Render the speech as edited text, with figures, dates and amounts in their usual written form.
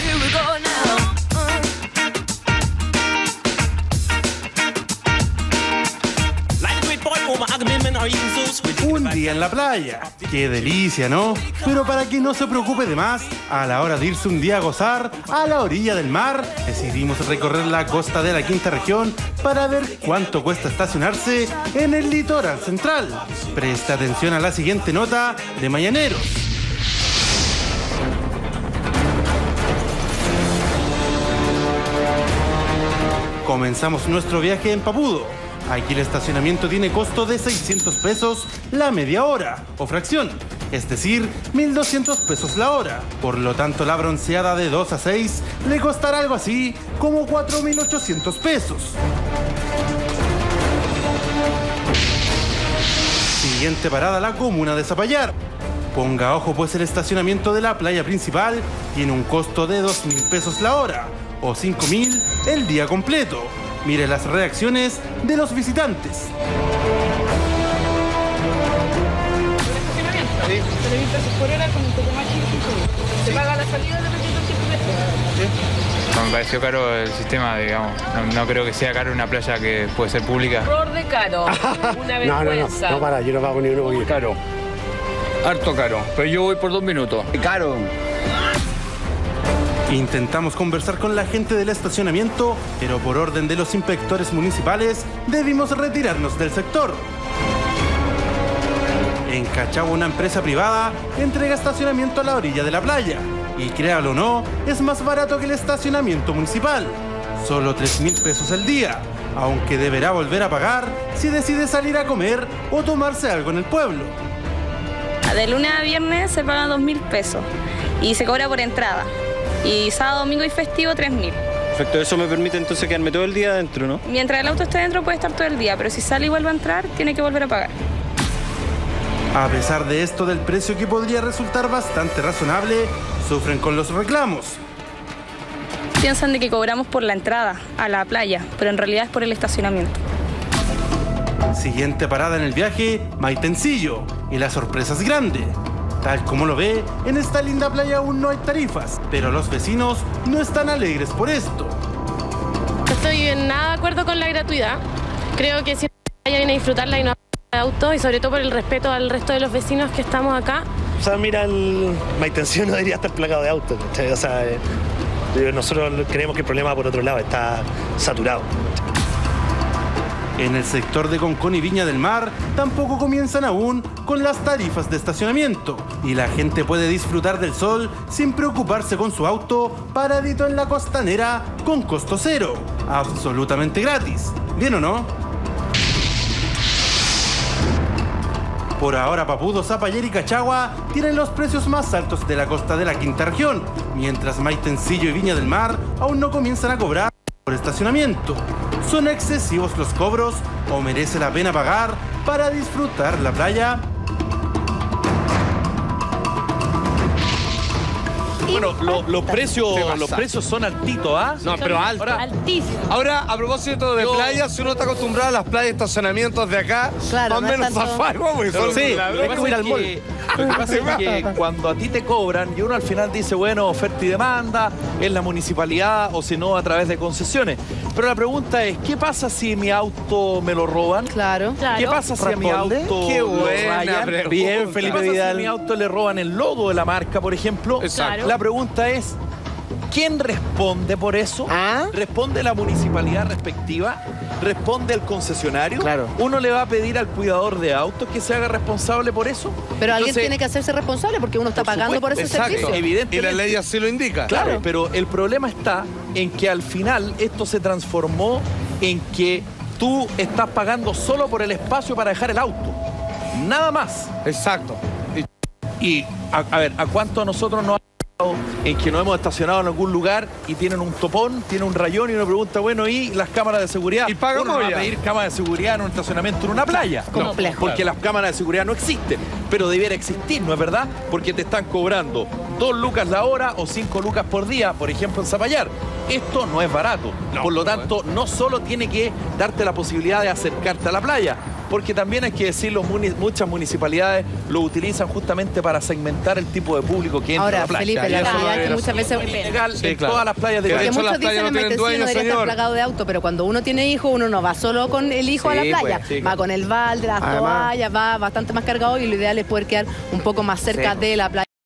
Un día en la playa. Qué delicia, ¿no? Pero para que no se preocupe de más, a la hora de irse un día a gozar a la orilla del mar, decidimos recorrer la costa de la quinta región para ver cuánto cuesta estacionarse en el litoral central. Presta atención a la siguiente nota de Mañaneros. Comenzamos nuestro viaje en Papudo. Aquí el estacionamiento tiene costo de 600 pesos la media hora o fracción, es decir, 1.200 pesos la hora. Por lo tanto, la bronceada de 2 a 6 le costará algo así como 4.800 pesos. Siguiente parada, la comuna de Zapallar. Ponga ojo, pues el estacionamiento de la playa principal tiene un costo de 2.000 pesos la hora o 5.000 el día completo. Mire las reacciones de los visitantes. Sí. 3.000 pesos por hora con un poco más chico. Se paga la salida de 3.200 pesos. Me pareció caro el sistema, digamos. No creo que sea caro una playa que puede ser pública. Error de caro. Una vergüenza. No, para, yo no pago ni uno porque caro. Harto caro. Pero yo voy por 2 minutos. Caro. Intentamos conversar con la gente del estacionamiento, pero por orden de los inspectores municipales debimos retirarnos del sector. En Cachagua, una empresa privada entrega estacionamiento a la orilla de la playa. Y créalo o no, es más barato que el estacionamiento municipal. Solo 3.000 pesos al día, aunque deberá volver a pagar si decide salir a comer o tomarse algo en el pueblo. De lunes a viernes se pagan 2.000 pesos y se cobra por entrada. Y sábado, domingo y festivo 3.000. Perfecto, eso me permite entonces quedarme todo el día adentro, ¿no? Mientras el auto esté dentro puede estar todo el día, pero si sale y vuelve a entrar, tiene que volver a pagar. A pesar de esto, del precio que podría resultar bastante razonable, sufren con los reclamos. Piensan de que cobramos por la entrada a la playa, pero en realidad es por el estacionamiento. Siguiente parada en el viaje, Maitencillo, y la sorpresa es grande. Tal como lo ve, en esta linda playa aún no hay tarifas, pero los vecinos no están alegres por esto. No estoy en nada de acuerdo con la gratuidad. Creo que si la playa viene a disfrutarla y no a autos, y sobre todo por el respeto al resto de los vecinos que estamos acá. O sea, mira, el Maitencillo no debería estar plagado de autos, ¿cachai? O sea, nosotros creemos que el problema por otro lado está saturado. En el sector de Concón y Viña del Mar tampoco comienzan aún con las tarifas de estacionamiento y la gente puede disfrutar del sol sin preocuparse con su auto paradito en la costanera con costo cero, absolutamente gratis. ¿Bien o no? Por ahora, Papudo, Zapallar y Cachagua tienen los precios más altos de la costa de la quinta región, mientras Maitencillo y Viña del Mar aún no comienzan a cobrar por estacionamiento. ¿Son excesivos los cobros o merece la pena pagar para disfrutar la playa? Bueno, los precios son altitos, ¿ah? No, pero alto. Altísimo. Ahora, a propósito de playas, si uno está acostumbrado a las playas de estacionamientos de acá, claro, más o menos zafado, porque son sí, es como ir al mall. Lo que pasa es que cuando a ti te cobran y uno al final dice, bueno, oferta y demanda, es la municipalidad o si no a través de concesiones. Pero la pregunta es, ¿qué pasa si mi auto me lo roban? Claro. ¿Qué pasa si a mi auto Qué lo buena rayan? pregunta. Bien, Felipe ¿Qué pasa Vidal. si a mi auto le roban el logo de la marca, por ejemplo? Exacto. La pregunta es, ¿quién responde por eso? ¿Ah? ¿Responde la municipalidad respectiva? ¿Responde el concesionario? Claro. ¿Uno le va a pedir al cuidador de autos que se haga responsable por eso? Pero alguien Entonces, tiene que hacerse responsable porque uno está pagando por ese exacto, servicio. evidentemente. Y la ley así lo indica. Claro, pero el problema está en que al final esto se transformó en que tú estás pagando solo por el espacio para dejar el auto. Nada más. Exacto. Y, a ver, ¿a cuánto a nosotros nos ha pasado en que nos hemos estacionado en algún lugar y tienen un topón, tiene un rayón y uno pregunta, bueno, ¿y las cámaras de seguridad? Y pagamos Uno no va ya. a pedir cámaras de seguridad en un estacionamiento en una playa. Complejo. Porque las cámaras de seguridad no existen. Pero debiera existir, ¿no es verdad? Porque te están cobrando 2 lucas la hora o 5 lucas por día, por ejemplo, en Zapallar. Esto no es barato. No, por lo no tanto, no solo tiene que darte la posibilidad de acercarte a la playa, porque también hay que decirlo, muchas municipalidades lo utilizan justamente para segmentar el tipo de público que entra a la playa. Felipe, la realidad es que muchas veces es ilegal en todas las playas de porque Chile. muchos dicen en Maitencillo no debería estar plagado de autos, pero cuando uno tiene hijos, uno no va solo con el hijo a la playa, va con el balde, las toallas, va bastante más cargado y lo ideal es poder quedar un poco más cerca de la playa.